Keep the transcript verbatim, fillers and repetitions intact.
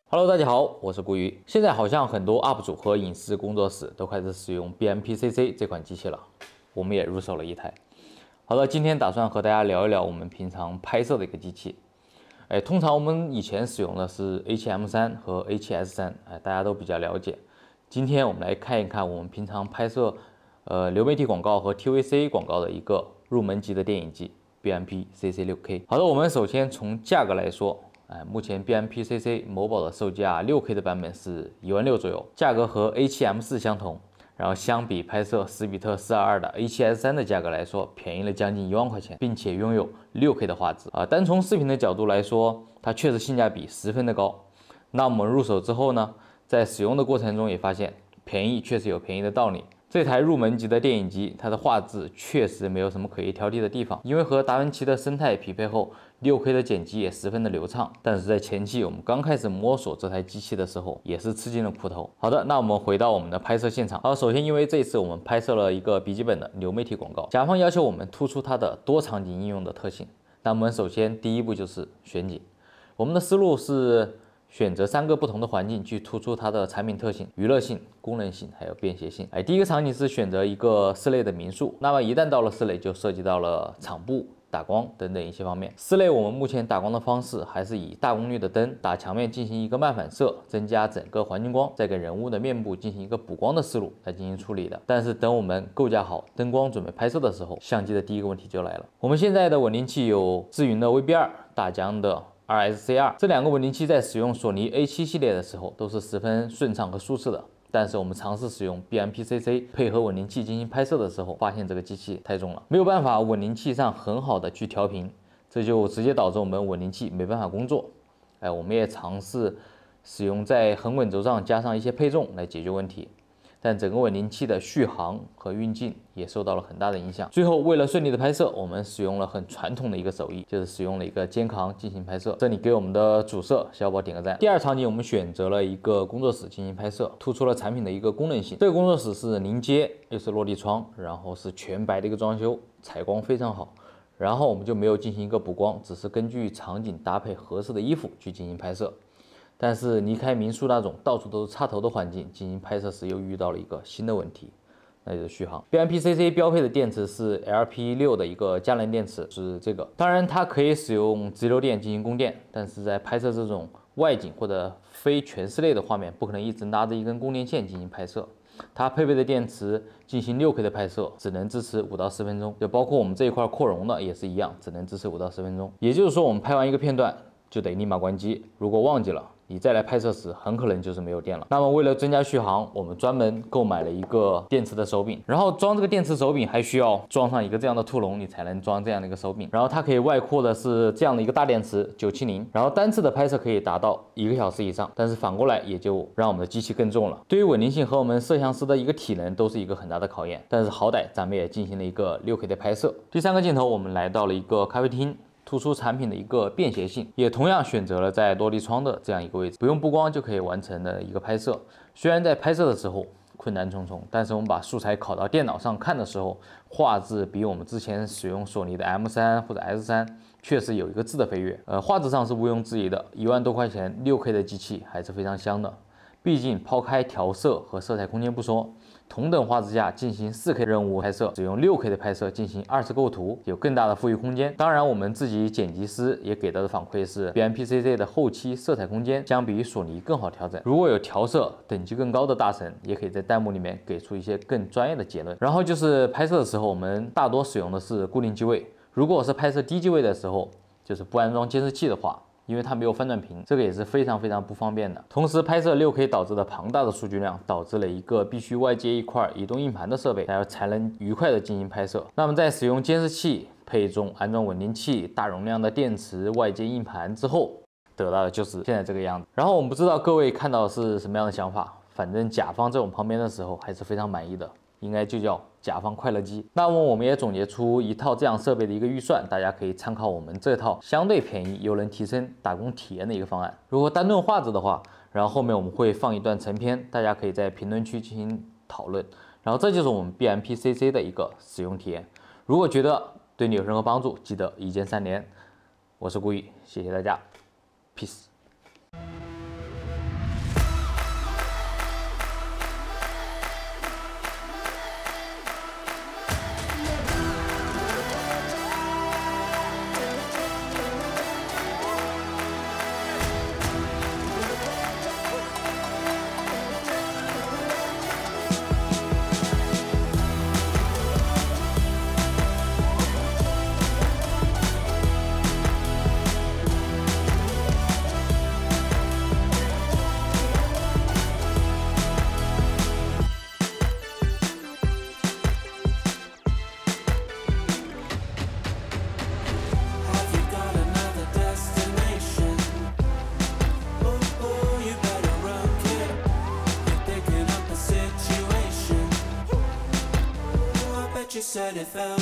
Hello， 大家好，我是顾宇。现在好像很多 U P 主和影视工作室都开始使用 B M P C C 这款机器了，我们也入手了一台。好的，今天打算和大家聊一聊我们平常拍摄的一个机器。哎，通常我们以前使用的是 H M 三和 H S 三，哎，大家都比较了解。今天我们来看一看我们平常拍摄呃流媒体广告和 T V C 广告的一个入门级的电影机 B M P C C 六 K。好的，我们首先从价格来说。哎，目前 B M P C C 某宝的售价 六 K 的版本是一万六左右，价格和 H M 四相同。然后相比拍摄史比特四二二的 H S 三的价格来说，便宜了将近一万块钱，并且拥有 六 K 的画质啊。单从视频的角度来说，它确实性价比十分的高。那我们入手之后呢，在使用的过程中也发现，便宜确实有便宜的道理。这台入门级的电影机，它的画质确实没有什么可以挑剔的地方，因为和达芬奇的生态匹配后 ，六 K 的剪辑也十分的流畅。但是在前期我们刚开始摸索这台机器的时候，也是吃尽了苦头。好的，那我们回到我们的拍摄现场。好，首先因为这次我们拍摄了一个笔记本的流媒体广告，甲方要求我们突出它的多场景应用的特性。那我们首先第一步就是选景，我们的思路是。选择三个不同的环境去突出它的产品特性、娱乐性、功能性，还有便携性。哎，第一个场景是选择一个室内的民宿，那么一旦到了室内，就涉及到了场布、打光等等一些方面。室内我们目前打光的方式还是以大功率的灯打墙面进行一个漫反射，增加整个环境光，再给人物的面部进行一个补光的思路来进行处理的。但是等我们构架好灯光准备拍摄的时候，相机的第一个问题就来了。我们现在的稳定器有智云的 V B 二、大疆的R S C 二这两个稳定器在使用索尼 A 七 系列的时候都是十分顺畅和舒适的，但是我们尝试使用 B M P C C 配合稳定器进行拍摄的时候，发现这个机器太重了，没有办法稳定器上很好的去调频，这就直接导致我们稳定器没办法工作。哎，我们也尝试使用在横滚轴上加上一些配重来解决问题。但整个稳定器的续航和运镜也受到了很大的影响。最后，为了顺利的拍摄，我们使用了很传统的一个手艺，就是使用了一个肩扛进行拍摄。这里给我们的主摄小宝点个赞。第二场景，我们选择了一个工作室进行拍摄，突出了产品的一个功能性。这个工作室是临街，又是落地窗，然后是全白的一个装修，采光非常好。然后我们就没有进行一个补光，只是根据场景搭配合适的衣服去进行拍摄。但是离开民宿那种到处都是插头的环境进行拍摄时，又遇到了一个新的问题，那就是续航。B M P C C 标配的电池是 L P 六 的一个佳能电池，是这个。当然，它可以使用直流电进行供电，但是在拍摄这种外景或者非全室内的画面，不可能一直拉着一根供电线进行拍摄。它配备的电池进行 六 K 的拍摄，只能支持五到十分钟，就包括我们这一块扩容的也是一样，只能支持五到十分钟。也就是说，我们拍完一个片段就得立马关机，如果忘记了，你再来拍摄时，很可能就是没有电了。那么为了增加续航，我们专门购买了一个电池的手柄，然后装这个电池手柄还需要装上一个这样的兔笼，你才能装这样的一个手柄。然后它可以外扩的是这样的一个大电池九七零，然后单次的拍摄可以达到一个小时以上，但是反过来也就让我们的机器更重了。对于稳定性和我们摄像师的一个体能都是一个很大的考验，但是好歹咱们也进行了一个 六 K 的拍摄。第三个镜头，我们来到了一个咖啡厅。突出产品的一个便携性，也同样选择了在落地窗的这样一个位置，不用布光就可以完成的一个拍摄。虽然在拍摄的时候困难重重，但是我们把素材拷到电脑上看的时候，画质比我们之前使用索尼的 M 三 或者 S 三确实有一个质的飞跃。呃，画质上是毋庸置疑的，一万多块钱 六 K 的机器还是非常香的。毕竟抛开调色和色彩空间不说，同等画质下进行 四 K 任务拍摄，使用 六 K 的拍摄进行二次构图，有更大的富裕空间。当然，我们自己剪辑师也给到的反馈是 B M P C C 的后期色彩空间相比于索尼更好调整。如果有调色等级更高的大神，也可以在弹幕里面给出一些更专业的结论。然后就是拍摄的时候，我们大多使用的是固定机位。如果是拍摄低机位的时候，就是不安装监视器的话，因为它没有翻转屏，这个也是非常非常不方便的。同时，拍摄 六 K 导致的庞大的数据量，导致了一个必须外接一块移动硬盘的设备，才才能愉快的进行拍摄。那么在使用监视器、配重、安装稳定器、大容量的电池、外接硬盘之后，得到的就是现在这个样子。然后我们不知道各位看到的是什么样的想法，反正甲方在我们旁边的时候还是非常满意的。应该就叫甲方快乐机。那么我们也总结出一套这样设备的一个预算，大家可以参考我们这套相对便宜又能提升打工体验的一个方案。如果单论画质的话，然后后面我们会放一段成片，大家可以在评论区进行讨论。然后这就是我们 B M P C C 的一个使用体验。如果觉得对你有任何帮助，记得一键三连。我是顾宇，谢谢大家 ，peace。 N F L